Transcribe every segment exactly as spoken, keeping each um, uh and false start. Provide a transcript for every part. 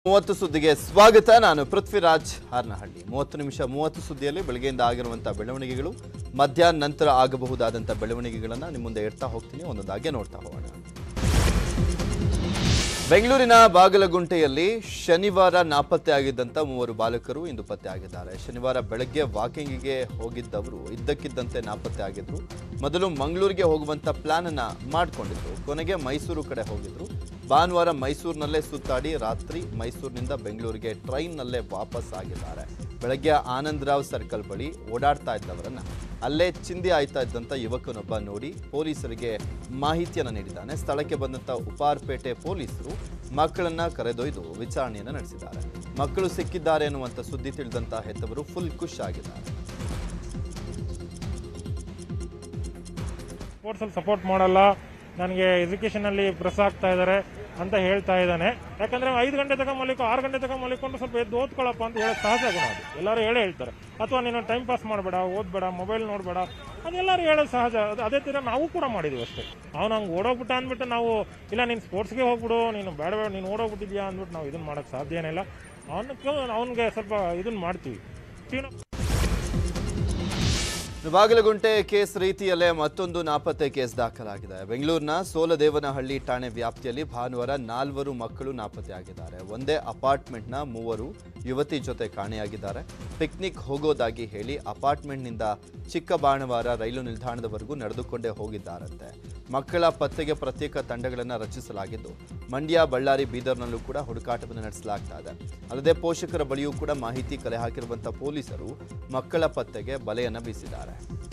ಮೂವತ್ತು ಸುದ್ದಿಗೆ ಸ್ವಾಗತ. ನಾನು ಪೃಥ್ವಿರಾಜ್ ಹಾರ್ನಹಳ್ಳಿ. ಮೂವತ್ತು ನಿಮಿಷ ಮೂವತ್ತು ಸುದ್ದಿಯಲ್ಲಿ ಬೆಳಗ್ಗೆಯಿಂದ ಆಗಿರುವಂತಹ ಬೆಳವಣಿಗೆಗಳು, ಮಧ್ಯಾಹ್ನ ನಂತರ ಆಗಬಹುದಾದಂತಹ ಬೆಳವಣಿಗೆಗಳನ್ನು ನಿಮ್ಮ ಮುಂದೆ ಇಡ್ತಾ ಹೋಗ್ತೀನಿ. ಒಂದೊಂದಾಗೆ ನೋಡ್ತಾ ಹೋಗೋಣ. ಬೆಂಗಳೂರಿನ ಬಾಗಲಗುಂಟೆಯಲ್ಲಿ ಶನಿವಾರ ನಾಪತ್ತೆ ಆಗಿದ್ದಂಥ ಮೂವರು ಬಾಲಕರು ಇಂದು ಪತ್ತೆ ಆಗಿದ್ದಾರೆ. ಶನಿವಾರ ಬೆಳಗ್ಗೆ ವಾಕಿಂಗಿಗೆ ಹೋಗಿದ್ದವರು ಇದ್ದಕ್ಕಿದ್ದಂತೆ ನಾಪತ್ತೆ ಆಗಿದ್ರು. ಮೊದಲು ಮಂಗಳೂರಿಗೆ ಹೋಗುವಂಥ ಪ್ಲಾನ್ ಅನ್ನ ಮಾಡಿಕೊಂಡಿದ್ರು. ಕೊನೆಗೆ ಮೈಸೂರು ಕಡೆ ಹೋಗಿದ್ರು. ಭಾನುವಾರ ಮೈಸೂರಿನಲ್ಲೇ ಸುತ್ತಾಡಿ ರಾತ್ರಿ ಮೈಸೂರಿನಿಂದ ಬೆಂಗಳೂರಿಗೆ ಟ್ರೈನ್ನಲ್ಲೇ ವಾಪಸ್ ಆಗಿದ್ದಾರೆ. ಬೆಳಗ್ಗೆ ಆನಂದರಾವ್ ಸರ್ಕಲ್ ಬಳಿ ಓಡಾಡ್ತಾ ಇದ್ದವರನ್ನ ಅಲ್ಲೇ ಚಿಂದಿ ಆಯ್ತಾ ಇದ್ದಂಥ ಯುವಕನೊಬ್ಬ ನೋಡಿ ಪೊಲೀಸರಿಗೆ ಮಾಹಿತಿಯನ್ನು ನೀಡಿದ್ದಾನೆ. ಸ್ಥಳಕ್ಕೆ ಬಂದಂಥ ಉಪಾರ್ಪೇಟೆ ಪೊಲೀಸರು ಮಕ್ಕಳನ್ನ ಕರೆದೊಯ್ದು ವಿಚಾರಣೆಯನ್ನು ನಡೆಸಿದ್ದಾರೆ. ಮಕ್ಕಳು ಸಿಕ್ಕಿದ್ದಾರೆ ಎನ್ನುವಂಥ ಸುದ್ದಿ ತಿಳಿದಂಥ ಹೆತ್ತವರು ಫುಲ್ ಖುಷ್ ಆಗಿದ್ದಾರೆ. ಸ್ಪೋರ್ಟ್ಸಲ್ಲಿ ಸಪೋರ್ಟ್ ಮಾಡಲ್ಲ, ನನಗೆ ಎಜುಕೇಷನಲ್ಲಿ ಪ್ರೆಸ್ ಆಗ್ತಾ ಇದ್ದಾರೆ ಅಂತ ಹೇಳ್ತಾ ಇದ್ದಾನೆ. ಯಾಕಂದ್ರೆ ಐದು ಗಂಟೆ ತನಕ ಮಲಿಕೋ ಆರು ಗಂಟೆ ತನಕ ಮಲಿಕೊಂಡು ಸ್ವಲ್ಪ ಎದ್ದು ಓದ್ಕೊಳ್ಳಪ್ಪ ಅಂತ ಹೇಳೋದು ಸಹಜ ಗುಣ. ಅದು ಎಲ್ಲರೂ ಹೇಳೇ ಹೇಳ್ತಾರೆ. ಅಥವಾ ನೀನು ಟೈಮ್ ಪಾಸ್ ಮಾಡಬೇಡ, ಓದ್ಬೇಡ, ಮೊಬೈಲ್ ನೋಡಬೇಡ, ಅದೆಲ್ಲರೂ ಹೇಳೋದು ಸಹಜ. ಅದು ಅದೇ ಥರ ನಾವು ಕೂಡ ಮಾಡಿದ್ವಿ ಅಷ್ಟೇ. ಅವ್ನು ಹಂಗೆ ಓಡೋಗ್ಬಿಟ್ಟ ಅಂದ್ಬಿಟ್ಟು ನಾವು ಇಲ್ಲ ನೀನು ಸ್ಪೋರ್ಟ್ಸ್ಗೆ ಹೋಗ್ಬಿಡು, ನೀನು ಬೇಡ ಬೇಡ ನೀನು ಓಡೋಗ್ಬಿಟ್ಟಿದ್ಯಾ ಅಂದ್ಬಿಟ್ಟು ನಾವು ಇದನ್ನು ಮಾಡೋಕ್ಕೆ ಸಾಧ್ಯನೇ ಇಲ್ಲ. ಅವನಕ್ಕೆ ಅವನಿಗೆ ಸ್ವಲ್ಪ ಇದನ್ನು ಮಾಡ್ತೀವಿ. ಬಾಗಲಗುಂಟೆ ಕೇಸ್ ರೀತಿಯಲ್ಲೇ ಮತ್ತೊಂದು ನಾಪತ್ತೆ ಕೇಸ್ ದಾಖಲಾಗಿದೆ. ಬೆಂಗಳೂರಿನ ಸೋಲದೇವನಹಳ್ಳಿ ಠಾಣೆ ವ್ಯಾಪ್ತಿಯಲ್ಲಿ ಭಾನುವಾರ ನಾಲ್ವರು ಮಕ್ಕಳು ನಾಪತ್ತೆಯಾಗಿದ್ದಾರೆ. ಒಂದೇ ಅಪಾರ್ಟ್ಮೆಂಟ್ನ ಮೂವರು ಯುವತಿ ಜೊತೆ ಕಾಣೆಯಾಗಿದ್ದಾರೆ. ಪಿಕ್ನಿಕ್ ಹೋಗೋದಾಗಿ ಹೇಳಿ ಅಪಾರ್ಟ್ಮೆಂಟ್ನಿಂದ ಚಿಕ್ಕಬಾಣವಾರ ರೈಲು ನಿಲ್ದಾಣದವರೆಗೂ ನಡೆದುಕೊಂಡೇ ಹೋಗಿದ್ದಾರಂತೆ. ಮಕ್ಕಳ ಪತ್ತೆಗೆ ಪ್ರತ್ಯೇಕ ತಂಡಗಳನ್ನು ರಚಿಸಲಾಗಿದ್ದು ಮಂಡ್ಯ, ಬಳ್ಳಾರಿ, ಬೀದರ್ನಲ್ಲೂ ಕೂಡ ಹುಡುಕಾಟವನ್ನು ನಡೆಸಲಾಗ್ತಾ ಇದೆ. ಅಲ್ಲದೆ ಪೋಷಕರ ಬಳಿಯೂ ಕೂಡ ಮಾಹಿತಿ ಕಲೆ ಹಾಕಿರುವಂತಹ ಪೊಲೀಸರು ಮಕ್ಕಳ ಪತ್ತೆಗೆ ಬಲೆಯನ್ನು ಬೀಸಿದ್ದಾರೆ.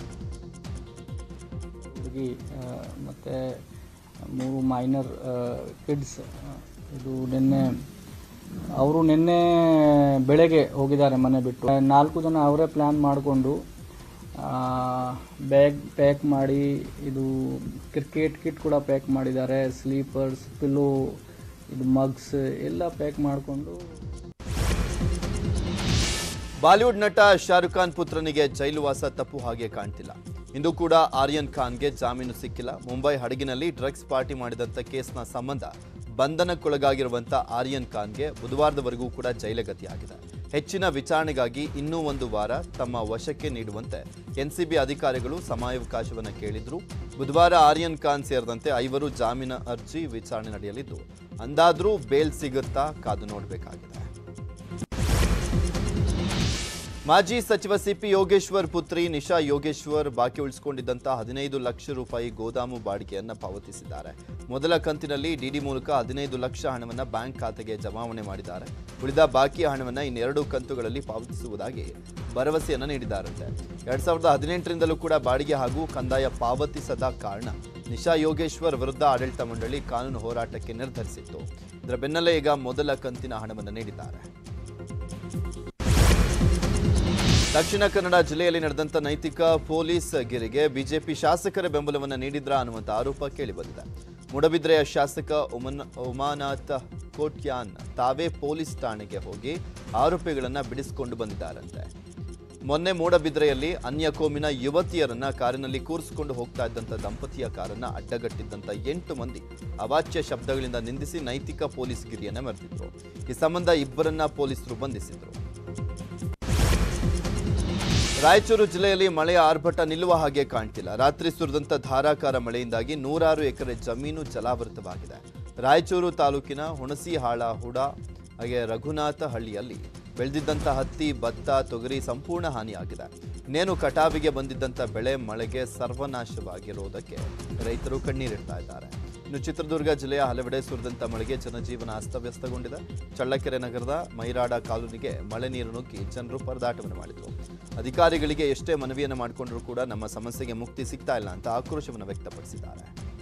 ಹುಡುಗಿ ಮತ್ತು ಮೂರು ಮೈನರ್ ಕಿಡ್ಸ್ ಇದು ನಿನ್ನೆ ಅವರು ನಿನ್ನೆ ಬೆಳಗ್ಗೆ ಹೋಗಿದ್ದಾರೆ ಮನೆ ಬಿಟ್ಟು. ನಾಲ್ಕು ಜನ ಅವರೇ ಪ್ಲ್ಯಾನ್ ಮಾಡಿಕೊಂಡು ಬ್ಯಾಗ್ ಪ್ಯಾಕ್ ಮಾಡಿ, ಇದು ಕ್ರಿಕೆಟ್ ಕಿಟ್ ಕೂಡ ಪ್ಯಾಕ್ ಮಾಡಿದ್ದಾರೆ, ಸ್ಲೀಪರ್ಸ್, ಪಿಲ್ಲೋ, ಇದು ಮಗ್ಸ್ ಎಲ್ಲ ಪ್ಯಾಕ್ ಮಾಡಿಕೊಂಡು. ಬಾಲಿವುಡ್ ನಟ ಶಾರುಖ್ ಖಾನ್ ಪುತ್ರನಿಗೆ ಜೈಲುವಾಸ ತಪ್ಪು ಹಾಗೆ ಕಾಣ್ತಿಲ್ಲ. ಇಂದು ಕೂಡ ಆರ್ಯನ್ ಖಾನ್ಗೆ ಜಾಮೀನು ಸಿಕ್ಕಿಲ್ಲ. ಮುಂಬೈ ಹಡಗಿನಲ್ಲಿ ಡ್ರಗ್ಸ್ ಪಾರ್ಟಿ ಮಾಡಿದಂಥ ಕೇಸ್ನ ಸಂಬಂಧ ಬಂಧನಕ್ಕೊಳಗಾಗಿರುವಂಥ ಆರ್ಯನ್ ಖಾನ್ಗೆ ಬುಧವಾರದವರೆಗೂ ಕೂಡ ಜೈಲಗತಿಯಾಗಿದೆ. ಹೆಚ್ಚಿನ ವಿಚಾರಣೆಗಾಗಿ ಇನ್ನೂ ಒಂದು ವಾರ ತಮ್ಮ ವಶಕ್ಕೆ ನೀಡುವಂತೆ ಎನ್ಸಿಬಿ ಅಧಿಕಾರಿಗಳು ಸಮಯಾವಕಾಶವನ್ನು ಕೇಳಿದ್ರು. ಬುಧವಾರ ಆರ್ಯನ್ ಖಾನ್ ಸೇರಿದಂತೆ ಐವರು ಜಾಮೀನು ಅರ್ಜಿ ವಿಚಾರಣೆ ನಡೆಯಲಿದ್ದು ಅಂದಾದ್ರೂ ಬೇಲ್ ಸಿಗುತ್ತಾ ಕಾದು ನೋಡಬೇಕಾಗಿದೆ. ಮಾಜಿ ಸಚಿವ ಸಿಪಿ ಯೋಗೇಶ್ವರ್ ಪುತ್ರಿ ನಿಶಾ ಯೋಗೇಶ್ವರ್ ಬಾಕಿ ಉಳಿಸಿಕೊಂಡಿದ್ದಂಥ ಹದಿನೈದು ಲಕ್ಷ ರೂಪಾಯಿ ಗೋದಾಮು ಬಾಡಿಗೆಯನ್ನು ಪಾವತಿಸಿದ್ದಾರೆ. ಮೊದಲ ಕಂತಿನಲ್ಲಿ ಡಿಡಿ ಮೂಲಕ ಹದಿನೈದು ಲಕ್ಷ ಹಣವನ್ನು ಬ್ಯಾಂಕ್ ಖಾತೆಗೆ ಜಮಾವಣೆ ಮಾಡಿದ್ದಾರೆ. ಉಳಿದ ಬಾಕಿ ಹಣವನ್ನು ಇನ್ನೆರಡು ಕಂತುಗಳಲ್ಲಿ ಪಾವತಿಸುವುದಾಗಿ ಭರವಸೆಯನ್ನು ನೀಡಿದ್ದಾರಂತೆ. ಎರಡ್ ಸಾವಿರದ ಹದಿನೆಂಟರಿಂದಲೂ ಕೂಡ ಬಾಡಿಗೆ ಹಾಗೂ ಕಂದಾಯ ಪಾವತಿಸದ ಕಾರಣ ನಿಶಾ ಯೋಗೇಶ್ವರ್ ವಿರುದ್ಧ ಆಡಳಿತ ಮಂಡಳಿ ಕಾನೂನು ಹೋರಾಟಕ್ಕೆ ನಿರ್ಧರಿಸಿತ್ತು. ಇದರ ಬೆನ್ನಲ್ಲೇ ಈಗ ಮೊದಲ ಕಂತಿನ ಹಣವನ್ನು ನೀಡಿದ್ದಾರೆ. ದಕ್ಷಿಣ ಕನ್ನಡ ಜಿಲ್ಲೆಯಲ್ಲಿ ನಡೆದಂಥ ನೈತಿಕ ಪೊಲೀಸ್ ಗಿರಿಗೆ ಬಿಜೆಪಿ ಶಾಸಕರ ಬೆಂಬಲವನ್ನು ನೀಡಿದ್ರಾ ಅನ್ನುವಂಥ ಆರೋಪ ಕೇಳಿಬಂದಿದೆ. ಮೂಡಬಿದ್ರೆಯ ಶಾಸಕ ಉಮನ್ ಉಮಾನಾಥ್ ಕೋಟ್ಯಾನ್ ತಾವೇ ಪೊಲೀಸ್ ಠಾಣೆಗೆ ಹೋಗಿ ಆರೋಪಿಗಳನ್ನು ಬಿಡಿಸಿಕೊಂಡು ಬಂದಿದ್ದಾರಂತೆ. ಮೊನ್ನೆ ಮೂಡಬಿದ್ರೆಯಲ್ಲಿ ಅನ್ಯ ಕೋಮಿನ ಯುವತಿಯರನ್ನ ಕಾರಿನಲ್ಲಿ ಕೂರಿಸಿಕೊಂಡು ಹೋಗ್ತಾ ಇದ್ದಂಥ ದಂಪತಿಯ ಕಾರನ್ನ ಅಡ್ಡಗಟ್ಟಿದ್ದಂಥ ಎಂಟು ಮಂದಿ ಅವಾಚ್ಯ ಶಬ್ದಗಳಿಂದ ನಿಂದಿಸಿ ನೈತಿಕ ಪೊಲೀಸ್ ಗಿರಿಯನ್ನು ಮೆರೆದಿದ್ರು. ಈ ಸಂಬಂಧ ಇಬ್ಬರನ್ನ ಪೊಲೀಸರು ಬಂಧಿಸಿದ್ರು. ರಾಯಚೂರು ಜಿಲ್ಲೆಯಲ್ಲಿ ಮಳೆಯ ಆರ್ಭಟ ನಿಲ್ಲುವ ಹಾಗೆ ಕಾಣ್ತಿಲ್ಲ. ರಾತ್ರಿ ಸುರಿದಂಥ ಧಾರಾಕಾರ ಮಳೆಯಿಂದಾಗಿ ನೂರಾರು ಎಕರೆ ಜಮೀನು ಜಲಾವೃತವಾಗಿದೆ. ರಾಯಚೂರು ತಾಲೂಕಿನ ಹುಣಸಿಹಾಳ, ಹುಡ ಹಾಗೆ ರಘುನಾಥ ಹಳ್ಳಿಯಲ್ಲಿ ಬೆಳೆದಿದ್ದಂಥ ಹತ್ತಿ, ಭತ್ತ, ತೊಗರಿ ಸಂಪೂರ್ಣ ಹಾನಿಯಾಗಿದೆ. ಇನ್ನೇನು ಕಟಾವಿಗೆ ಬಂದಿದ್ದಂಥ ಬೆಳೆ ಮಳೆಗೆ ಸರ್ವನಾಶವಾಗಿರುವುದಕ್ಕೆ ರೈತರು ಕಣ್ಣೀರಿಡ್ತಾ ಇದ್ದಾರೆ. ಇನ್ನು ಚಿತ್ರದುರ್ಗ ಜಿಲ್ಲೆಯ ಹಲವೆಡೆ ಸುರಿದಂಥ ಮಳೆಗೆ ಜನಜೀವನ ಅಸ್ತವ್ಯಸ್ತಗೊಂಡಿದೆ. ಚಳ್ಳಕೆರೆ ನಗರದ ಮೈರಾಡ ಕಾಲೋನಿಗೆ ಮಳೆ ನೀರು ನುಗ್ಗಿ ಜನರು ಪರದಾಟವನ್ನು ಮಾಡಿದರು. ಅಧಿಕಾರಿಗಳಿಗೆ ಎಷ್ಟೇ ಮನವಿಯನ್ನು ಮಾಡಿಕೊಂಡರೂ ಕೂಡ ನಮ್ಮ ಸಮಸ್ಯೆಗೆ ಮುಕ್ತಿ ಸಿಗ್ತಾ ಇಲ್ಲ ಅಂತ ಆಕ್ರೋಶವನ್ನು ವ್ಯಕ್ತಪಡಿಸಿದ್ದಾರೆ.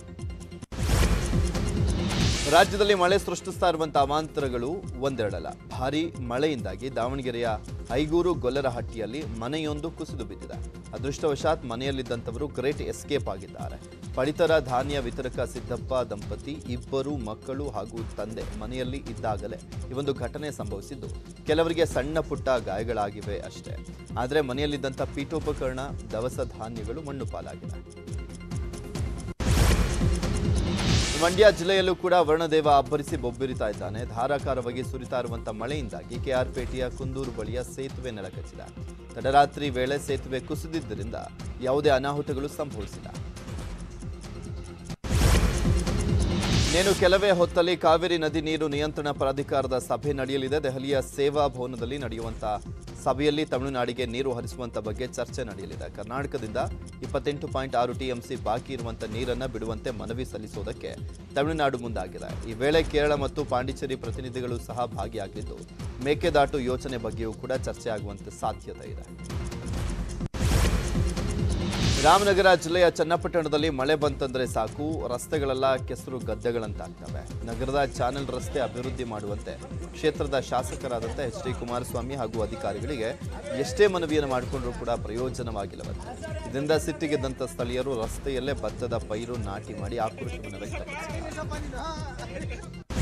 ರಾಜ್ಯದಲ್ಲಿ ಮಳೆ ಸೃಷ್ಟಿಸ್ತಾ ಇರುವಂತಹ ಅವಾಂತರಗಳು ಒಂದೆರಡಲ್ಲ. ಭಾರೀ ಮಳೆಯಿಂದಾಗಿ ದಾವಣಗೆರೆಯ ಐಗೂರು ಗೊಲ್ಲರಹಟ್ಟಿಯಲ್ಲಿ ಮನೆಯೊಂದು ಕುಸಿದು ಬಿದ್ದಿದೆ. ಅದೃಷ್ಟವಶಾತ್ ಮನೆಯಲ್ಲಿದ್ದಂಥವರು ಗ್ರೇಟ್ ಎಸ್ಕೇಪ್ ಆಗಿದ್ದಾರೆ. ಪಡಿತರ ಧಾನ್ಯ ವಿತರಕ ಸಿದ್ದಪ್ಪ ದಂಪತಿ ಇಬ್ಬರು ಮಕ್ಕಳು ಹಾಗೂ ತಂದೆ ಮನೆಯಲ್ಲಿ ಇದ್ದಾಗಲೇ ಈ ಒಂದು ಘಟನೆ ಸಂಭವಿಸಿದ್ದು ಕೆಲವರಿಗೆ ಸಣ್ಣ ಪುಟ್ಟ ಗಾಯಗಳಾಗಿವೆ ಅಷ್ಟೇ. ಆದರೆ ಮನೆಯಲ್ಲಿದ್ದಂಥ ಪೀಠೋಪಕರಣ, ದವಸ ಧಾನ್ಯಗಳು ಮಣ್ಣು ಪಾಲಾಗಿವೆ. ಮಂಡ್ಯ ಜಿಲ್ಲೆಯಲ್ಲೂ ಕೂಡ ವರ್ಣದೇವ ಅಬ್ಬರಿಸಿ ಬೊಬ್ಬಿರಿತಾ ಇದ್ದಾನೆ. ಧಾರಾಕಾರವಾಗಿ ಸುರಿತಾ ಇರುವಂತಹ ಮಳೆಯಿಂದಾಗಿ ಕೆಆರ್ಪೇಟೆಯ ಕುಂದೂರು ಬಳಿಯ ಸೇತುವೆ ನೆಲಕಚ್ಚಿದೆ. ತಡರಾತ್ರಿ ವೇಳೆ ಸೇತುವೆ ಕುಸಿದಿದ್ದರಿಂದ ಯಾವುದೇ ಅನಾಹುತಗಳು ಸಂಭವಿಸಿಲ್ಲ. ಇನ್ನೇನು ಕೆಲವೇ ಹೊತ್ತಲ್ಲಿ ಕಾವೇರಿ ನದಿ ನೀರು ನಿಯಂತ್ರಣ ಪ್ರಾಧಿಕಾರದ ಸಭೆ ನಡೆಯಲಿದೆ. ದೆಹಲಿಯ ಸೇವಾ ಭವನದಲ್ಲಿ ನಡೆಯುವಂತಹ ಸಭೆಯಲ್ಲಿ ತಮಿಳುನಾಡಿಗೆ ನೀರು ಹರಿಸುವಂತ ಬಗ್ಗೆ ಚರ್ಚೆ ನಡೆಯಲಿದೆ. ಕರ್ನಾಟಕದಿಂದ ಇಪ್ಪತ್ತೆಂಟು ಪಾಯಿಂಟ್ ಆರು ಟಿಎಂಸಿ ಬಾಕಿ ಇರುವಂತಹ ನೀರನ್ನು ಬಿಡುವಂತೆ ಮನವಿ ಸಲ್ಲಿಸುವುದಕ್ಕೆ ತಮಿಳುನಾಡು ಮುಂದಾಗಿದೆ. ಈ ವೇಳೆ ಕೇರಳ ಮತ್ತು ಪಾಂಡಿಚೇರಿ ಪ್ರತಿನಿಧಿಗಳು ಸಹ ಭಾಗಿಯಾಗಿದ್ದು ಮೇಕೆದಾಟು ಯೋಜನೆ ಬಗ್ಗೆಯೂ ಕೂಡ ಚರ್ಚೆ ಆಗುವಂತೆ ಸಾಧ್ಯತೆ ಇದೆ. ರಾಮನಗರ ಜಿಲ್ಲೆಯ ಚನ್ನಪಟ್ಟಣದಲ್ಲಿ ಮಳೆ ಬಂತಂದ್ರೆ ಸಾಕು ರಸ್ತೆಗಳೆಲ್ಲ ಕೆಸರು ಗದ್ದೆಗಳಂತಾಗ್ತವೆ. ನಗರದ ಚಾನೆಲ್ ರಸ್ತೆ ಅಭಿವೃದ್ಧಿ ಮಾಡುವಂತೆ ಕ್ಷೇತ್ರದ ಶಾಸಕರಾದಂಥ ಎಚ್ ಡಿ ಕುಮಾರಸ್ವಾಮಿ ಹಾಗೂ ಅಧಿಕಾರಿಗಳಿಗೆ ಎಷ್ಟೇ ಮನವಿಯನ್ನು ಮಾಡಿಕೊಂಡ್ರೂ ಕೂಡ ಪ್ರಯೋಜನವಾಗಿಲ್ಲವಂತೆ. ಇದರಿಂದ ಸಿಟ್ಟಿಗೆದ್ದಂಥ ಸ್ಥಳೀಯರು ರಸ್ತೆಯಲ್ಲೇ ಭತ್ತದ ಪೈರು ನಾಟಿ ಮಾಡಿ ಆಕ್ರೋಶವನ್ನು ವ್ಯಕ್ತಪಡಿಸಿದ್ದಾರೆ.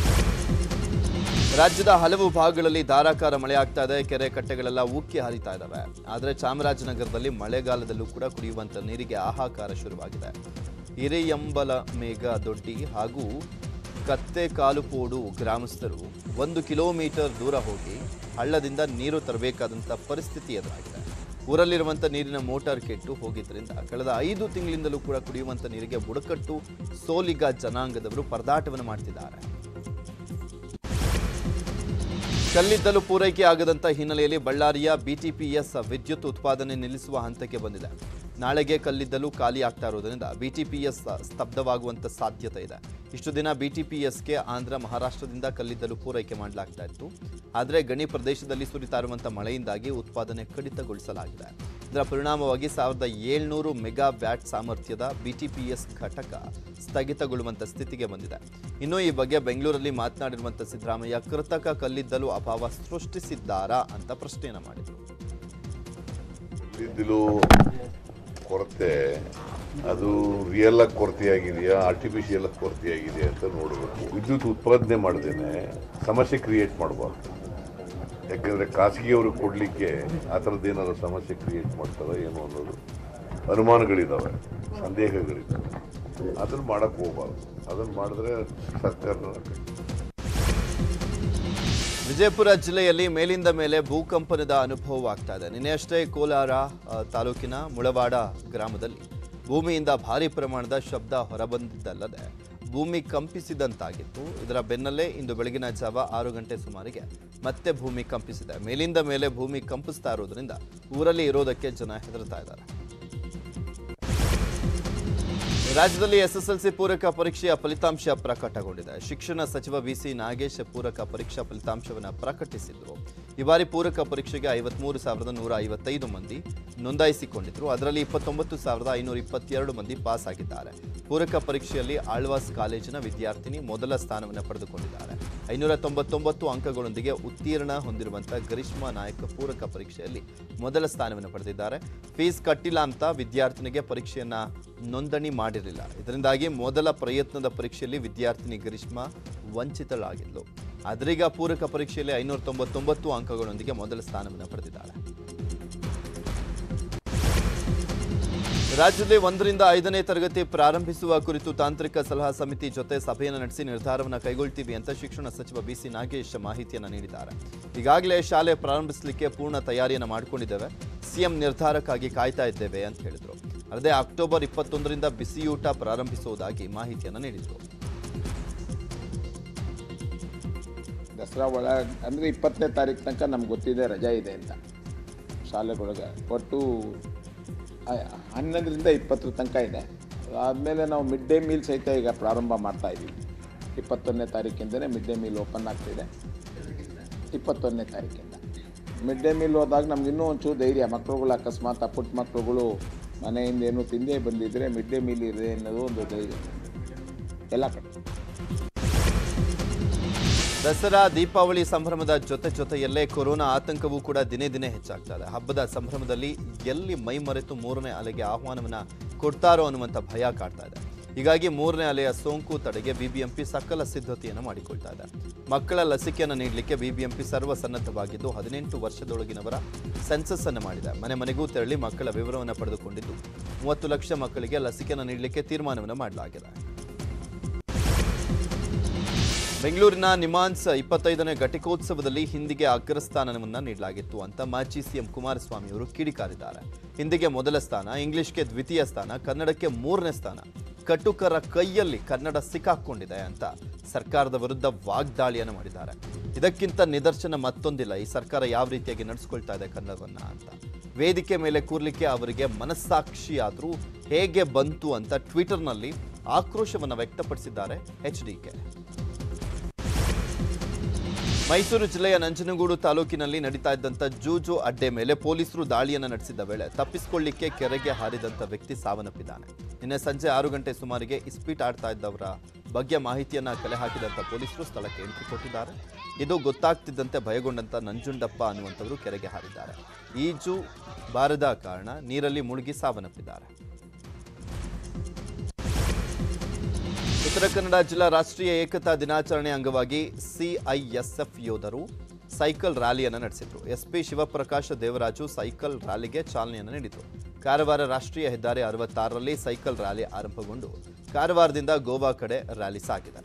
ರಾಜ್ಯದ ಹಲವು ಭಾಗಗಳಲ್ಲಿ ಧಾರಾಕಾರ ಮಳೆ ಆಗ್ತಾ ಇದೆ. ಕೆರೆ ಕಟ್ಟೆಗಳೆಲ್ಲ ಉಕ್ಕಿ ಹರಿತಾ ಇದ್ದಾವೆ. ಆದರೆ ಚಾಮರಾಜನಗರದಲ್ಲಿ ಮಳೆಗಾಲದಲ್ಲೂ ಕೂಡ ಕುಡಿಯುವಂತ ನೀರಿಗೆ ಹಾಹಾಕಾರ ಶುರುವಾಗಿದೆ. ಹಿರಿಯಂಬಲ ಮೇಘ ದೊಡ್ಡಿ ಹಾಗೂ ಕತ್ತೆ ಕಾಲುಪೋಡು ಗ್ರಾಮಸ್ಥರು ಒಂದು ಕಿಲೋಮೀಟರ್ ದೂರ ಹೋಗಿ ಹಳ್ಳದಿಂದ ನೀರು ತರಬೇಕಾದಂಥ ಪರಿಸ್ಥಿತಿ ಎದುರಾಗಿದೆ. ಊರಲ್ಲಿರುವಂಥ ನೀರಿನ ಮೋಟಾರ್ ಕೆಟ್ಟು ಹೋಗಿದ್ದರಿಂದ ಕಳೆದ ಐದು ತಿಂಗಳಿಂದಲೂ ಕೂಡ ಕುಡಿಯುವಂಥ ನೀರಿಗೆ ಬುಡಕಟ್ಟು ಸೋಲಿಗ ಜನಾಂಗದವರು ಪರದಾಟವನ್ನು ಮಾಡ್ತಿದ್ದಾರೆ. ಕಲ್ಲಿದ್ದಲು ಪೂರೈಕೆ ಆಗದಂತ ಹಿನ್ನೆಲೆಯಲ್ಲಿ ಬಳ್ಳಾರಿಯ ಬಿಟಿಪಿಎಸ್ ವಿದ್ಯುತ್ ಉತ್ಪಾದನೆ ನಿಲ್ಲಿಸುವ ಹಂತಕ್ಕೆ ಬಂದಿದೆ. ನಾಳೆಗೆ ಕಲ್ಲಿದ್ದಲು ಖಾಲಿ ಆಗ್ತಾ ಇರೋದ್ರಿಂದ ಬಿಟಿಪಿಎಸ್ ಸ್ತಬ್ಧವಾಗುವಂತ ಸಾಧ್ಯತೆ ಇದೆ. ಇಷ್ಟು ದಿನ ಬಿಟಿಪಿಎಸ್ಗೆ ಆಂಧ್ರ ಮಹಾರಾಷ್ಟ್ರದಿಂದ ಕಲ್ಲಿದ್ದಲು ಪೂರೈಕೆ ಮಾಡಲಾಗ್ತಾ ಇತ್ತು. ಆದರೆ ಗಣಿ ಪ್ರದೇಶದಲ್ಲಿ ಸುರಿತಾ ಇರುವಂತಹ ಮಳೆಯಿಂದಾಗಿ ಉತ್ಪಾದನೆ ಕಡಿತಗೊಳಿಸಲಾಗಿದೆ. ಇದರ ಪರಿಣಾಮವಾಗಿ ಸಾವಿರದ ಏಳ್ನೂರು ಮೆಗಾ ವ್ಯಾಟ್ ಸಾಮರ್ಥ್ಯದ ಬಿಟಿಪಿಎಸ್ ಘಟಕ ಸ್ಥಗಿತಗೊಳ್ಳುವಂತ ಸ್ಥಿತಿಗೆ ಬಂದಿದೆ. ಇನ್ನು ಈ ಬಗ್ಗೆ ಬೆಂಗಳೂರಲ್ಲಿ ಮಾತನಾಡಿರುವಂತಹ ಸಿದ್ದರಾಮಯ್ಯ ಕೃತಕ ಕಲ್ಲಿದ್ದಲು ಅಭಾವ ಸೃಷ್ಟಿಸಿದ್ದಾರಾ ಅಂತ ಪ್ರಶ್ನೆಯನ್ನ ಮಾಡಿದರು. ಕಲ್ಲಿದ್ದಲು ಕೊರತೆ ಅದು ರಿಯಲ್ ಆಗಿ ಕೊರತೆಯಾಗಿದೆಯಾ ಆರ್ಟಿಫಿಷಿಯಲ್ ಆಗಿ ಕೊರತೆಯಾಗಿದೆಯಾ ಅಂತ ನೋಡಬೇಕು. ವಿದ್ಯುತ್ ಉತ್ಪಾದನೆ ಮಾಡದೇನೆ ಸಮಸ್ಯೆ ಕ್ರಿಯೇಟ್ ಮಾಡಬಾರ್ದು. ಯಾಕೆಂದರೆ ಖಾಸಗಿಯವರು ಕೊಡಲಿಕ್ಕೆ ಆ ಥರದ್ದು ಏನಾದ್ರು ಸಮಸ್ಯೆ ಕ್ರಿಯೇಟ್ ಮಾಡ್ತಾರೋ ಏನೋ ಅನ್ನೋದು ಅನುಮಾನಗಳಿದ್ದಾವೆ, ಸಂದೇಹಗಳಿದ್ದಾವೆ. ಅದನ್ನು ಮಾಡೋಕ್ಕೆ ಹೋಗಬಾರ್ದು. ಅದನ್ನು ಮಾಡಿದ್ರೆ ಸರ್ಕಾರ. ವಿಜಯಪುರ ಜಿಲ್ಲೆಯಲ್ಲಿ ಮೇಲಿಂದ ಮೇಲೆ ಭೂಕಂಪನದ ಅನುಭವವಾಗ್ತಾ ಇದೆ. ನಿನ್ನೆಯಷ್ಟೇ ಕೋಲಾರ ತಾಲೂಕಿನ ಮುಳವಾಡ ಗ್ರಾಮದಲ್ಲಿ ಭೂಮಿಯಿಂದ ಭಾರೀ ಪ್ರಮಾಣದ ಶಬ್ದ ಹೊರಬಂದಿದ್ದಲ್ಲದೆ ಭೂಮಿ ಕಂಪಿಸಿದಂತಾಗಿತ್ತು. ಇದರ ಬೆನ್ನಲ್ಲೇ ಇಂದು ಬೆಳಗಿನ ಜಾವ ಆರು ಗಂಟೆ ಸುಮಾರಿಗೆ ಮತ್ತೆ ಭೂಮಿ ಕಂಪಿಸಿದೆ. ಮೇಲಿಂದ ಮೇಲೆ ಭೂಮಿ ಕಂಪಿಸ್ತಾ ಇರೋದ್ರಿಂದ ಊರಲ್ಲಿ ಇರೋದಕ್ಕೆ ಜನ ಹೆದರ್ತಾ ಇದ್ದಾರೆ. ರಾಜ್ಯದಲ್ಲಿ ಎಸ್ಎಸ್ಎಲ್ಸಿ ಪೂರಕ ಪರೀಕ್ಷೆಯ ಫಲಿತಾಂಶ ಪ್ರಕಟಗೊಂಡಿದೆ. ಶಿಕ್ಷಣ ಸಚಿವ ಬಿಸಿ ನಾಗೇಶ್ ಪೂರಕ ಪರೀಕ್ಷಾ ಫಲಿತಾಂಶವನ್ನು ಪ್ರಕಟಿಸಿದ್ರು. ಈ ಬಾರಿ ಪೂರಕ ಪರೀಕ್ಷೆಗೆ ಐವತ್ಮೂರು ಸಾವಿರದ ನೂರ ಐವತ್ತೈದು ಮಂದಿ ನೋಂದಾಯಿಸಿಕೊಂಡಿದ್ರು. ಅದರಲ್ಲಿ ಇಪ್ಪತ್ತೊಂಬತ್ತು ಸಾವಿರದ ಐನೂರ ಇಪ್ಪತ್ತೆರಡು ಮಂದಿ ಪಾಸ್ ಆಗಿದ್ದಾರೆ. ಪೂರಕ ಪರೀಕ್ಷೆಯಲ್ಲಿ ಆಳ್ವಾಸ್ ಕಾಲೇಜಿನ ವಿದ್ಯಾರ್ಥಿನಿ ಮೊದಲ ಸ್ಥಾನವನ್ನು ಪಡೆದುಕೊಂಡಿದ್ದಾರೆ. ಐನೂರ ತೊಂಬತ್ತೊಂಬತ್ತು ಅಂಕಗಳೊಂದಿಗೆ ಉತ್ತೀರ್ಣ ಹೊಂದಿರುವಂತಹ ಗರಿಷ್ಮಾ ನಾಯಕ್ ಪೂರಕ ಪರೀಕ್ಷೆಯಲ್ಲಿ ಮೊದಲ ಸ್ಥಾನವನ್ನು ಪಡೆದಿದ್ದಾರೆ. ಫೀಸ್ ಕಟ್ಟಿಲ್ಲ ಅಂತ ವಿದ್ಯಾರ್ಥಿನಿಗೆ ಪರೀಕ್ಷೆಯನ್ನ ನೋಂದಣಿ ಮಾಡಿರಲಿಲ್ಲ. ಇದರಿಂದಾಗಿ ಮೊದಲ ಪ್ರಯತ್ನದ ಪರೀಕ್ಷೆಯಲ್ಲಿ ವಿದ್ಯಾರ್ಥಿನಿ ಗರಿಷ್ಮಾ ವಂಚಿತಳಾಗಿದ್ಲು. ಆದ್ರೀಗ ಪೂರಕ ಪರೀಕ್ಷೆಯಲ್ಲಿ ಐನೂರ ತೊಂಬತ್ತೊಂಬತ್ತು ಅಂಕಗಳೊಂದಿಗೆ ಮೊದಲ ಸ್ಥಾನವನ್ನು ಪಡೆದಿದ್ದಾಳೆ. ರಾಜ್ಯದಲ್ಲಿ ಒಂದರಿಂದ ಐದನೇ ತರಗತಿ ಪ್ರಾರಂಭಿಸುವ ಕುರಿತು ತಾಂತ್ರಿಕ ಸಲಹಾ ಸಮಿತಿ ಜೊತೆ ಸಭೆಯನ್ನು ನಡೆಸಿ ನಿರ್ಧಾರವನ್ನು ಕೈಗೊಳ್ತೀವಿ ಅಂತ ಶಿಕ್ಷಣ ಸಚಿವ ಬಿಸಿ ನಾಗೇಶ್ ಮಾಹಿತಿಯನ್ನು ನೀಡಿದ್ದಾರೆ. ಈಗಾಗಲೇ ಶಾಲೆ ಪ್ರಾರಂಭಿಸಲಿಕ್ಕೆ ಪೂರ್ಣ ತಯಾರಿಯನ್ನು ಮಾಡಿಕೊಂಡಿದ್ದೇವೆ. ಸಿಎಂ ನಿರ್ಧಾರಕ್ಕಾಗಿ ಕಾಯ್ತಾ ಇದ್ದೇವೆ ಅಂತ ಹೇಳಿದರು. ಅಲ್ಲದೆ ಅಕ್ಟೋಬರ್ ಇಪ್ಪತ್ತೊಂದರಿಂದ ಬಿಸಿಯೂಟ ಪ್ರಾರಂಭಿಸುವುದಾಗಿ ಮಾಹಿತಿಯನ್ನು ನೀಡಿದರು. ದಸರಾ ಒಳ ಅಂದರೆ ಇಪ್ಪತ್ತನೇ ತಾರೀಕು ತನಕ ನಮ್ಗೆ ಗೊತ್ತಿದೆ ರಜಾ ಇದೆ ಅಂತ ಶಾಲೆಗಳಿಗೆ. ಒಟ್ಟು ಹನ್ನೊಂದರಿಂದ ಇಪ್ಪತ್ತರ ತನಕ ಇದೆ. ಆದಮೇಲೆ ನಾವು ಮಿಡ್ ಡೇ ಮೀಲ್ ಸಹಿತ ಈಗ ಪ್ರಾರಂಭ ಮಾಡ್ತಾ ಇದ್ದೀವಿ. ಇಪ್ಪತ್ತೊಂದನೇ ತಾರೀಕಿಂದಲೇ ಮಿಡ್ ಡೇ ಮೀಲ್ ಓಪನ್ ಆಗ್ತಿದೆ. ಇಪ್ಪತ್ತೊಂದನೇ ತಾರೀಕಿಂದ ಮಿಡ್ ಡೇ ಮೀಲ್ ಹೋದಾಗ ನಮ್ಗೆ ಇನ್ನೂ ಒಂಚೂರು ಧೈರ್ಯ. ಮಕ್ಕಳುಗಳು ಅಕಸ್ಮಾತ್ ಆ ಪುಟ್ಟ ಮಕ್ಕಳುಗಳು ಮನೆಯಿಂದ ಏನೂ ತಿಂದೇ ಬಂದಿದ್ದರೆ ಮಿಡ್ ಡೇ ಮೀಲ್ ಇದೆ ಅನ್ನೋದು ಒಂದು ಧೈರ್ಯ ಎಲ್ಲ ಕಡೆ. ದಸರಾ ದೀಪಾವಳಿ ಸಂಭ್ರಮದ ಜೊತೆ ಜೊತೆಯಲ್ಲೇ ಕೊರೋನಾ ಆತಂಕವೂ ಕೂಡ ದಿನೇ ದಿನೇ ಹೆಚ್ಚಾಗ್ತಾ ಇದೆ. ಹಬ್ಬದ ಸಂಭ್ರಮದಲ್ಲಿ ಎಲ್ಲಿ ಮೈ ಮರೆತು ಮೂರನೇ ಅಲೆಗೆ ಆಹ್ವಾನವನ್ನ ಕೊಡ್ತಾರೋ ಅನ್ನುವಂಥ ಭಯ ಕಾಡ್ತಾ ಇದೆ. ಹೀಗಾಗಿ ಮೂರನೇ ಅಲೆಯ ಸೋಂಕು ತಡೆಗೆ ಬಿಬಿಎಂಪಿ ಸಕಲ ಸಿದ್ಧತೆಯನ್ನು ಮಾಡಿಕೊಳ್ತಾ ಇದೆ. ಮಕ್ಕಳ ಲಸಿಕೆಯನ್ನು ನೀಡಲಿಕ್ಕೆ ಬಿಬಿಎಂಪಿ ಸರ್ವ ಸನ್ನದ್ಧವಾಗಿದ್ದು ಹದಿನೆಂಟು ವರ್ಷದೊಳಗಿನವರ ಸೆನ್ಸಸ್ ಅನ್ನು ಮಾಡಿದೆ. ಮನೆ ಮನೆಗೂ ತೆರಳಿ ಮಕ್ಕಳ ವಿವರವನ್ನು ಪಡೆದುಕೊಂಡಿದ್ದು ಮೂವತ್ತು ಲಕ್ಷ ಮಕ್ಕಳಿಗೆ ಲಸಿಕೆಯನ್ನು ನೀಡಲಿಕ್ಕೆ ತೀರ್ಮಾನವನ್ನು ಮಾಡಲಾಗಿದೆ. ಬೆಂಗಳೂರಿನ ನಿಮಾನ್ಸ್ ಇಪ್ಪತ್ತೈದನೇ ಘಟಿಕೋತ್ಸವದಲ್ಲಿ ಹಿಂದಿಗೆ ಅಗ್ರಸ್ಥಾನವನ್ನು ನೀಡಲಾಗಿತ್ತು ಅಂತ ಮಾಜಿ ಸಿಎಂ ಕುಮಾರಸ್ವಾಮಿ ಅವರು ಕಿಡಿಕಾರಿದ್ದಾರೆ. ಹಿಂದಿಗೆ ಮೊದಲ ಸ್ಥಾನ, ಇಂಗ್ಲಿಷ್ಗೆ ದ್ವಿತೀಯ ಸ್ಥಾನ, ಕನ್ನಡಕ್ಕೆ ಮೂರನೇ ಸ್ಥಾನ. ಕಟುಕರ ಕೈಯಲ್ಲಿ ಕನ್ನಡ ಸಿಕ್ಕಾಕೊಂಡಿದೆ ಅಂತ ಸರ್ಕಾರದ ವಿರುದ್ಧ ವಾಗ್ದಾಳಿಯನ್ನು ಮಾಡಿದ್ದಾರೆ. ಇದಕ್ಕಿಂತ ನಿದರ್ಶನ ಮತ್ತೊಂದಿಲ್ಲ ಈ ಸರ್ಕಾರ ಯಾವ ರೀತಿಯಾಗಿ ನಡೆಸ್ಕೊಳ್ತಾ ಇದೆ ಕನ್ನಡವನ್ನ ಅಂತ. ವೇದಿಕೆ ಮೇಲೆ ಕೂರ್ಲಿಕ್ಕೆ ಅವರಿಗೆ ಮನಸ್ಸಾಕ್ಷಿ ಆದರೂ ಹೇಗೆ ಬಂತು ಅಂತ ಟ್ವಿಟರ್ನಲ್ಲಿ ಆಕ್ರೋಶವನ್ನು ವ್ಯಕ್ತಪಡಿಸಿದ್ದಾರೆ ಎಚ್ ಡಿ ಕೆ. ಮೈಸೂರು ಜಿಲ್ಲೆಯ ನಂಜನಗೂಡು ತಾಲೂಕಿನಲ್ಲಿ ನಡೀತಾ ಇದ್ದಂಥ ಜೂಜು ಅಡ್ಡೆ ಮೇಲೆ ಪೊಲೀಸರು ದಾಳಿಯನ್ನು ನಡೆಸಿದ ವೇಳೆ ತಪ್ಪಿಸಿಕೊಳ್ಳಿಕ್ಕೆ ಕೆರೆಗೆ ಹಾರಿದಂಥ ವ್ಯಕ್ತಿ ಸಾವನ್ನಪ್ಪಿದ್ದಾನೆ. ನಿನ್ನೆ ಸಂಜೆ ಆರು ಗಂಟೆ ಸುಮಾರಿಗೆ ಇಸ್ಪೀಟ್ ಆಡ್ತಾ ಇದ್ದವರ ಬಗ್ಗೆ ಮಾಹಿತಿಯನ್ನ ಕಲೆ ಹಾಕಿದಂಥ ಪೊಲೀಸರು ಸ್ಥಳಕ್ಕೆ ಎಂಟ್ರಿ ಕೊಟ್ಟಿದ್ದಾರೆ. ಇದು ಗೊತ್ತಾಗ್ತಿದ್ದಂತೆ ಭಯಗೊಂಡಂತ ನಂಜುಂಡಪ್ಪ ಅನ್ನುವಂಥವರು ಕೆರೆಗೆ ಹಾರಿದ್ದಾರೆ. ಈಜು ಬಾರದ ಕಾರಣ ನೀರಲ್ಲಿ ಮುಳುಗಿ ಸಾವನ್ನಪ್ಪಿದ್ದಾರೆ. ಉತ್ತರ ಕನ್ನಡ ಜಿಲ್ಲಾ ರಾಷ್ಟ್ರೀಯ ಏಕತಾ ದಿನಾಚರಣೆ ಅಂಗವಾಗಿ ಸಿಐಎಸ್ಎಫ್ ಯೋಧರು ಸೈಕಲ್ ರ್ಯಾಲಿಯನ್ನು ನಡೆಸಿದರು. ಎಸ್ಪಿ ಶಿವಪ್ರಕಾಶ್ ದೇವರಾಜು ಸೈಕಲ್ ರ್ಯಾಲಿಗೆ ಚಾಲನೆಯನ್ನು ನೀಡಿದರು. ಕಾರವಾರ ರಾಷ್ಟ್ರೀಯ ಹೆದ್ದಾರಿ ಅರವತ್ತಾರರಲ್ಲಿ ಸೈಕಲ್ ರ್ಯಾಲಿ ಆರಂಭಗೊಂಡು ಕಾರವಾರದಿಂದ ಗೋವಾ ಕಡೆ ರ್ಯಾಲಿ ಸಾಗಿದೆ.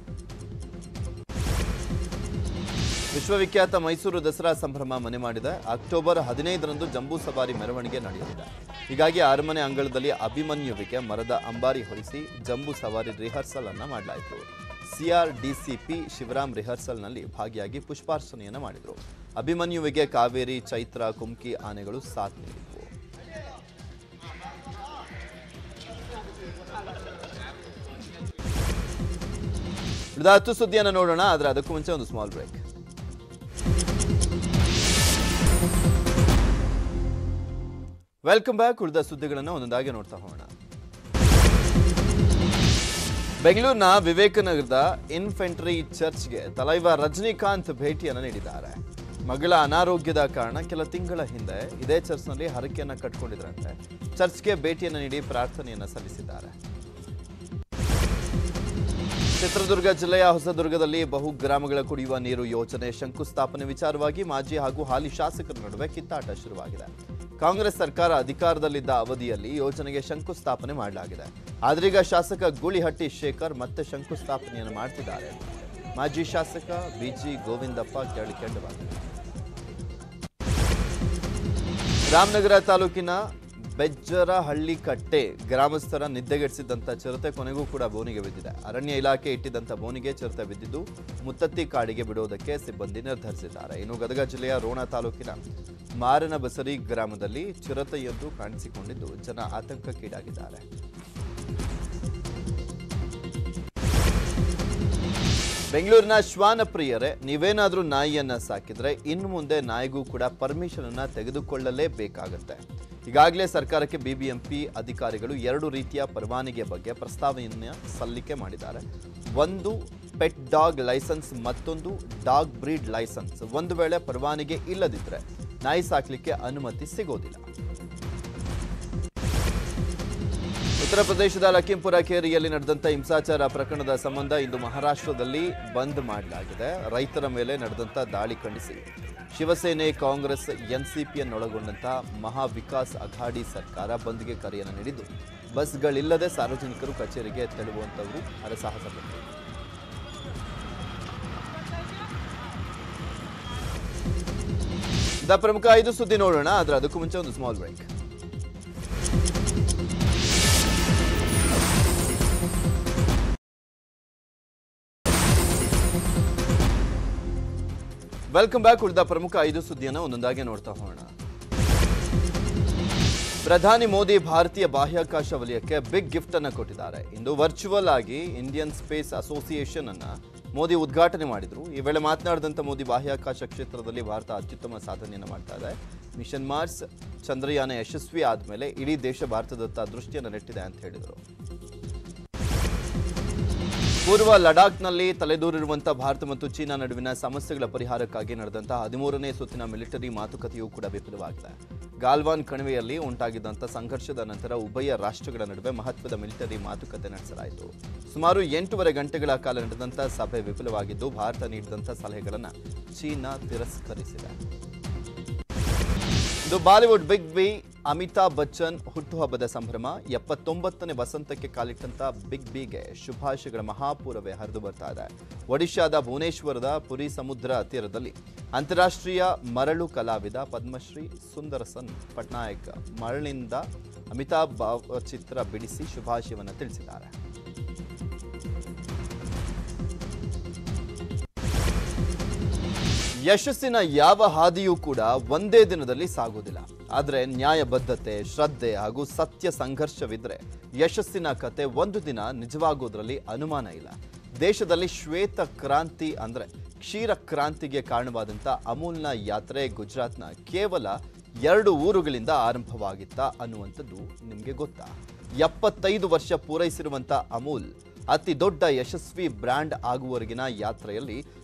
ವಿಶ್ವವಿಖ್ಯಾತ ಮೈಸೂರು ದಸರಾ ಸಂಭ್ರಮ ಮನೆ ಮಾಡಿದೆ. ಅಕ್ಟೋಬರ್ ಹದಿನೈದರಂದು ಜಂಬೂ ಸವಾರಿ ಮೆರವಣಿಗೆ ನಡೆಯಲಿದೆ. ಹೀಗಾಗಿ ಅರಮನೆ ಅಂಗಳದಲ್ಲಿ ಅಭಿಮನ್ಯುವಿಗೆ ಮರದ ಅಂಬಾರಿ ಹೊರಿಸಿ ಜಂಬೂ ಸವಾರಿ ರಿಹರ್ಸಲ್ ಅನ್ನ ಮಾಡಲಾಯಿತು. ಸಿಆರ್ಡಿಸಿಪಿ ಶಿವರಾಮ್ ರಿಹರ್ಸಲ್ನಲ್ಲಿ ಭಾಗಿಯಾಗಿ ಪುಷ್ಪಾರ್ಚನೆಯನ್ನು ಮಾಡಿದರು. ಅಭಿಮನ್ಯುವಿಗೆ ಕಾವೇರಿ, ಚೈತ್ರ, ಕುಮ್ಕಿ ಆನೆಗಳು ಸಾಥ್ ನೀಡಿದ್ವು. ಹತ್ತು ಸುದ್ದಿಯನ್ನು ನೋಡೋಣ, ಆದರೆ ಅದಕ್ಕೂ ಮುಂಚೆ ಒಂದು ಸ್ಮಾಲ್ ಬ್ರೇಕ್. Welcome back. ಉಳಿದ ಸುದ್ದಿಗಳನ್ನು ಒಂದೊಂದಾಗಿ ನೋಡ್ತಾ ಹೋಗೋಣ. ಬೆಂಗಳೂರಿನ ವಿವೇಕನಗರದ ಇನ್ಫೆಂಟ್ರಿ ಚರ್ಚ್ಗೆ ತಲೈವ ರಜನಿಕಾಂತ್ ಭೇಟಿಯನ್ನು ನೀಡಿದ್ದಾರೆ. ಮಗಳ ಅನಾರೋಗ್ಯದ ಕಾರಣ ಕೆಲ ತಿಂಗಳ ಹಿಂದೆ ಇದೇ ಚರ್ಚ್ನಲ್ಲಿ ಹರಕೆಯನ್ನು ಕಟ್ಟಿಕೊಂಡಿದ್ರಂತೆ. ಚರ್ಚ್ಗೆ ಭೇಟಿಯನ್ನು ನೀಡಿ ಪ್ರಾರ್ಥನೆಯನ್ನು ಸಲ್ಲಿಸಿದ್ದಾರೆ. ಚಿತ್ರದುರ್ಗ ಜಿಲ್ಲೆಯ ಹೊಸದುರ್ಗದಲ್ಲಿ ಬಹುಗ್ರಾಮಗಳ ಕುಡಿಯುವ ನೀರು ಯೋಜನೆ ಶಂಕುಸ್ಥಾಪನೆ ವಿಚಾರವಾಗಿ ಮಾಜಿ ಹಾಗೂ ಹಾಲಿ ಶಾಸಕರ ನಡುವೆ ಕಿತ್ತಾಟ ಶುರುವಾಗಿದೆ. ಕಾಂಗ್ರೆಸ್ ಸರ್ಕಾರ ಅಧಿಕಾರದಲ್ಲಿದ್ದ ಅವಧಿಯಲ್ಲಿ ಯೋಜನೆಗೆ ಶಂಕುಸ್ಥಾಪನೆ ಮಾಡಲಾಗಿದೆ. ಆದ್ರೀಗ ಶಾಸಕ ಗೂಳಿಹಟ್ಟಿ ಶೇಖರ್ ಮತ್ತೆ ಶಂಕುಸ್ಥಾಪನೆಯನ್ನು ಮಾಡ್ತಿದ್ದಾರೆ. ಮಾಜಿ ಶಾಸಕ ಬಿಜಿ ಗೋವಿಂದಪ್ಪ ಕೆಳಕೆಂಡವಾಗಿದೆ. ರಾಮನಗರ ತಾಲೂಕಿನ ಬೆಜ್ಜರಹಳ್ಳಿ ಕಟ್ಟೆ ಗ್ರಾಮಸ್ಥರ ನಿದ್ದೆಗೆಡಿಸಿದಂಥ ಚಿರತೆ ಕೊನೆಗೂ ಕೂಡ ಬೋನಿಗೆ ಬಿದ್ದಿದೆ. ಅರಣ್ಯ ಇಲಾಖೆ ಇಟ್ಟಿದ್ದಂಥ ಬೋನಿಗೆ ಚಿರತೆ ಬಿದ್ದಿದ್ದು ಮುತ್ತತ್ತಿ ಕಾಡಿಗೆ ಬಿಡುವುದಕ್ಕೆ ಸಿಬ್ಬಂದಿ ನಿರ್ಧರಿಸಿದ್ದಾರೆ. ಇನ್ನು ಗದಗ ಜಿಲ್ಲೆಯ ರೋಣ ತಾಲೂಕಿನ ಮಾರನಬಸರಿ ಗ್ರಾಮದಲ್ಲಿ ಚಿರತೆಯೊಂದು ಕಾಣಿಸಿಕೊಂಡಿದ್ದು ಜನ ಆತಂಕಕ್ಕೀಡಾಗಿದ್ದಾರೆ. ಬೆಂಗಳೂರಿನ ಶ್ವಾನ ಪ್ರಿಯರೇ, ನೀವೇನಾದರೂ ನಾಯಿಯನ್ನ ಸಾಕಿದ್ರೆ ಇನ್ನು ಮುಂದೆ ನಾಯಿಗೂ ಕೂಡ ಪರ್ಮಿಷನ್ ಅನ್ನ ತೆಗೆದುಕೊಳ್ಳಲೇಬೇಕಾಗತ್ತೆ. ಈಗಾಗಲೇ ಸರ್ಕಾರಕ್ಕೆ ಬಿಬಿಎಂಪಿ ಅಧಿಕಾರಿಗಳು ಎರಡು ರೀತಿಯ ಪರವಾನಗಿ ಬಗ್ಗೆ ಪ್ರಸ್ತಾವನೆಯನ್ನು ಸಲ್ಲಿಕೆ ಮಾಡಿದ್ದಾರೆ. ಒಂದು ಪೆಟ್ ಡಾಗ್ ಲೈಸೆನ್ಸ್, ಮತ್ತೊಂದು ಡಾಗ್ ಬ್ರೀಡ್ ಲೈಸೆನ್ಸ್. ಒಂದು ವೇಳೆ ಪರವಾನಗಿ ಇಲ್ಲದಿದ್ದರೆ ನಾಯಿ ಸಾಕಲಿಕ್ಕೆ ಅನುಮತಿ ಸಿಗೋದಿಲ್ಲ. ಉತ್ತರ ಪ್ರದೇಶದ ಲಖೀಂಪುರ ಕೇರಿಯಲ್ಲಿ ನಡೆದಂಥ ಹಿಂಸಾಚಾರ ಪ್ರಕರಣದ ಸಂಬಂಧ ಇಂದು ಮಹಾರಾಷ್ಟ್ರದಲ್ಲಿ ಬಂದ್ ಮಾಡಲಾಗಿದೆ. ರೈತರ ಮೇಲೆ ನಡೆದಂಥ ದಾಳಿ ಖಂಡಿಸಿ ಶಿವಸೇನೆ, ಕಾಂಗ್ರೆಸ್, ಎನ್ಸಿಪಿಯನ್ನೊಳಗೊಂಡಂಥ ಮಹಾ ವಿಕಾಸ್ ಅಘಾಡಿ ಸರ್ಕಾರ ಬಂದ್ಗೆ ಕರೆಯನ್ನು ನೀಡಿದ್ದು ಬಸ್ಗಳಿಲ್ಲದೆ ಸಾರ್ವಜನಿಕರು ಕಚೇರಿಗೆ ತೆರಳುವಂಥವರು ಹರಸಾಹಸ ಪಟ್ಟರು. ದ ಪ್ರಮುಖ ಐದು ಸುದ್ದಿ ನೋಡೋಣ, ಆದರೆ ಅದಕ್ಕೂ ಮುಂಚೆ ಒಂದು ಸ್ಮಾಲ್ ಬ್ರೇಕ್. Welcome back. ಉಳಿದ ಪ್ರಮುಖ ಐದು ಸುದ್ದಿಯನ್ನು ಒಂದೊಂದಾಗಿ ನೋಡ್ತಾ ಹೋಗೋಣ. ಪ್ರಧಾನಿ ಮೋದಿ ಭಾರತೀಯ ಬಾಹ್ಯಾಕಾಶ ವಲಯಕ್ಕೆ ಬಿಗ್ ಗಿಫ್ಟ್ ಅನ್ನು ಕೊಟ್ಟಿದ್ದಾರೆ. ಇಂದು ವರ್ಚುವಲ್ ಆಗಿ ಇಂಡಿಯನ್ ಸ್ಪೇಸ್ ಅಸೋಸಿಯೇಷನ್ ಅನ್ನ ಮೋದಿ ಉದ್ಘಾಟನೆ ಮಾಡಿದ್ರು. ಈ ವೇಳೆ ಮಾತನಾಡಿದಂಥ ಮೋದಿ ಬಾಹ್ಯಾಕಾಶ ಕ್ಷೇತ್ರದಲ್ಲಿ ಭಾರತ ಅತ್ಯುತ್ತಮ ಸಾಧನೆಯನ್ನು ಮಾಡ್ತಾ ಇದೆ. ಮಿಷನ್ ಮಾರ್ಸ್ ಚಂದ್ರಯಾನ ಯಶಸ್ವಿ ಆದಮೇಲೆ ಇಡೀ ದೇಶ ಭಾರತದತ್ತ ದೃಷ್ಟಿಯನ್ನು ನೆಟ್ಟಿದೆ ಅಂತ ಹೇಳಿದರು. ಪೂರ್ವ ಲಡಾಖ್ನಲ್ಲಿ ತಲೆದೂರಿರುವಂತಹ ಭಾರತ ಮತ್ತು ಚೀನಾ ನಡುವಿನ ಸಮಸ್ಯೆಗಳ ಪರಿಹಾರಕ್ಕಾಗಿ ನಡೆದಂತಹ ಹದಿಮೂರನೇ ಸುತ್ತಿನ ಮಿಲಿಟರಿ ಮಾತುಕತೆಯೂ ಕೂಡ ವಿಫಲವಾಗಿದೆ. ಗಾಲ್ವಾನ್ ಕಣಿವೆಯಲ್ಲಿ ಉಂಟಾಗಿದ್ದಂಥ ಸಂಘರ್ಷದ ನಂತರ ಉಭಯ ರಾಷ್ಟ್ರಗಳ ನಡುವೆ ಮಹತ್ವದ ಮಿಲಿಟರಿ ಮಾತುಕತೆ ನಡೆಸಲಾಯಿತು. ಸುಮಾರು ಎಂಟೂವರೆ ಗಂಟೆಗಳ ಕಾಲ ನಡೆದಂಥ ಸಭೆ ವಿಫಲವಾಗಿದ್ದು ಭಾರತ ನೀಡಿದಂಥ ಸಲಹೆಗಳನ್ನು ಚೀನಾ ತಿರಸ್ಕರಿಸಿದೆ. ಇದು ಬಾಲಿವುಡ್ ಬಿಗ್ ಬಿ ಅಮಿತಾಬ್ ಬಚ್ಚನ್ ಹುಟ್ಟುಹಬ್ಬದ ಸಂಭ್ರಮ. ಎಪ್ಪತ್ತೊಂಬತ್ತನೇ ವಸಂತಕ್ಕೆ ಕಾಲಿಟ್ಟಂತ ಬಿಗ್ ಬಿಗೆ ಶುಭಾಶಯಗಳ ಮಹಾಪೂರವೇ ಹರಿದು ಬರ್ತಾ ಇದೆ. ಒಡಿಶಾದ ಭುವನೇಶ್ವರದ ಪುರಿ ಸಮುದ್ರ ತೀರದಲ್ಲಿ ಅಂತಾರಾಷ್ಟ್ರೀಯ ಮರಳು ಕಲಾವಿದ ಪದ್ಮಶ್ರೀ ಸುಂದರಸನ್ ಪಟ್ನಾಯಕ್ ಮರಳಿನಿಂದ ಅಮಿತಾಬ್ ಭಾವಚಿತ್ರ ಬಿಡಿಸಿ ಶುಭಾಶಯವನ್ನು ತಿಳಿಸಿದ್ದಾರೆ. ಯಶಸ್ಸಿನ ಯಾವ ಹಾದಿಯೂ ಕೂಡ ಒಂದೇ ದಿನದಲ್ಲಿ ಸಾಗುವುದಿಲ್ಲ. ಆದರೆ ನ್ಯಾಯಬದ್ಧತೆ, ಶ್ರದ್ಧೆ ಹಾಗೂ ಸತ್ಯ ಸಂಘರ್ಷವಿದ್ರೆ ಯಶಸ್ಸಿನ ಕತೆ ಒಂದು ದಿನ ನಿಜವಾಗೋದ್ರಲ್ಲಿ ಅನುಮಾನ ಇಲ್ಲ. ದೇಶದಲ್ಲಿ ಶ್ವೇತ ಕ್ರಾಂತಿ ಅಂದ್ರೆ ಕ್ಷೀರ ಕ್ರಾಂತಿಗೆ ಕಾರಣವಾದಂಥ ಅಮೂಲ್ನ ಯಾತ್ರೆ ಗುಜರಾತ್ನ ಕೇವಲ ಎರಡು ಊರುಗಳಿಂದ ಆರಂಭವಾಗಿತ್ತ ಅನ್ನುವಂಥದ್ದು ನಿಮಗೆ ಗೊತ್ತಾ? ಎಪ್ಪತ್ತೈದು ವರ್ಷ ಪೂರೈಸಿರುವಂಥ ಅಮೂಲ್ ಅತಿ ದೊಡ್ಡ ಯಶಸ್ವಿ ಬ್ರ್ಯಾಂಡ್ ಆಗುವವರೆಗಿನ ಯಾತ್ರೆಯಲ್ಲಿ